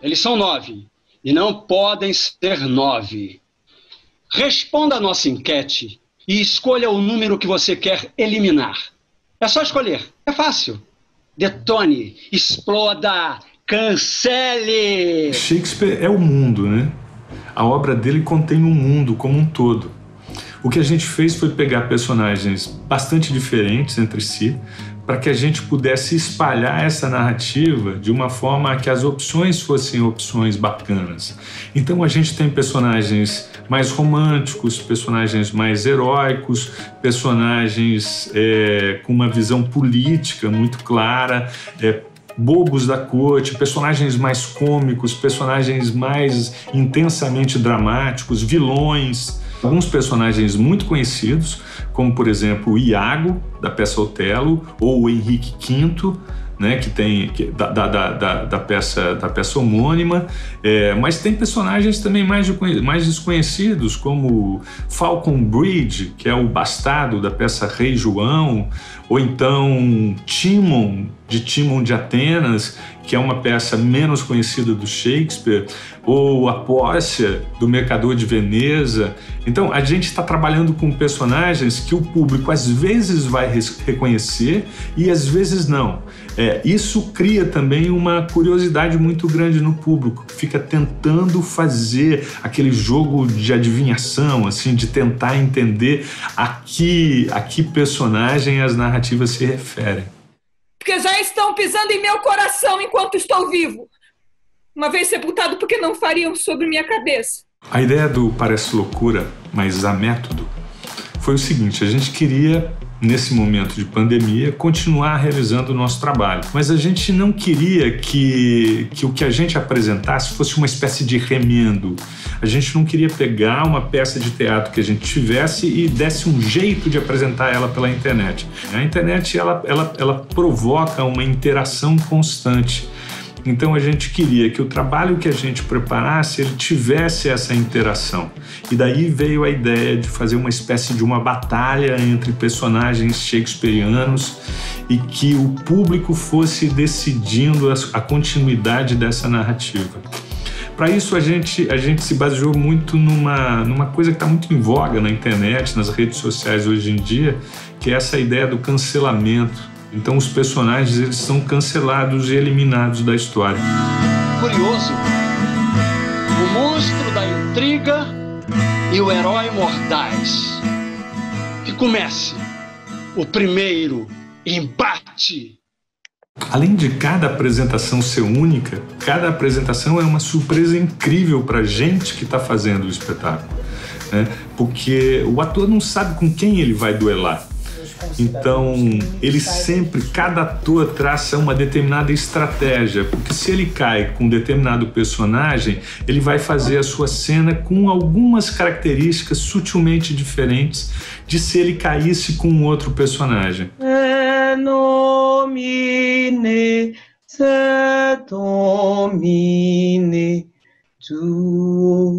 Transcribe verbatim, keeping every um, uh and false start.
Eles são nove e não podem ser nove. Responda a nossa enquete e escolha o número que você quer eliminar. É só escolher. É fácil. Detone, exploda, cancele! Shakespeare é o mundo, né? A obra dele contém um mundo como um todo. O que a gente fez foi pegar personagens bastante diferentes entre si para que a gente pudesse espalhar essa narrativa de uma forma que as opções fossem opções bacanas. Então a gente tem personagens mais românticos, personagens mais heróicos, personagens é, com uma visão política muito clara, é, bobos da corte, personagens mais cômicos, personagens mais intensamente dramáticos, vilões, alguns personagens muito conhecidos, como por exemplo o Iago, da peça Otelo, ou o Henrique Quinto, né, que tem que, da, da, da, da, peça, da peça homônima, é, mas tem personagens também mais, mais desconhecidos, como Falcon Bridge, que é o bastardo da peça Rei João, ou então Timon, de Timon de Atenas, que é uma peça menos conhecida do Shakespeare, ou a Pórcia, do Mercador de Veneza. Então, a gente está trabalhando com personagens que o público às vezes vai reconhecer e às vezes não. É, isso cria também uma curiosidade muito grande no público, que fica tentando fazer aquele jogo de adivinhação, assim, de tentar entender a que, a que personagem as narrativas se referem. Porque já estão pisando em meu coração enquanto estou vivo. Uma vez sepultado, porque não fariam sobre minha cabeça. A ideia do Parece Loucura, mas a método, foi o seguinte: a gente queria, nesse momento de pandemia, continuar realizando o nosso trabalho. Mas a gente não queria que, que o que a gente apresentasse fosse uma espécie de remendo. A gente não queria pegar uma peça de teatro que a gente tivesse e desse um jeito de apresentar ela pela internet. A internet, ela, ela, ela provoca uma interação constante. Então a gente queria que o trabalho que a gente preparasse, ele tivesse essa interação. E daí veio a ideia de fazer uma espécie de uma batalha entre personagens shakespearianos e que o público fosse decidindo a continuidade dessa narrativa. Para isso a gente, a gente se baseou muito numa, numa coisa que está muito em voga na internet, nas redes sociais hoje em dia, que é essa ideia do cancelamento. Então os personagens, eles são cancelados e eliminados da história. Curioso, o monstro da intriga e o herói mordaz. Que comece o primeiro embate. Além de cada apresentação ser única, cada apresentação é uma surpresa incrível para a gente que está fazendo o espetáculo, né? Porque o ator não sabe com quem ele vai duelar. Então, ele sempre, cada ator traça uma determinada estratégia, porque se ele cai com um determinado personagem, ele vai fazer a sua cena com algumas características sutilmente diferentes de se ele caísse com um outro personagem. E nomine, se domine, tu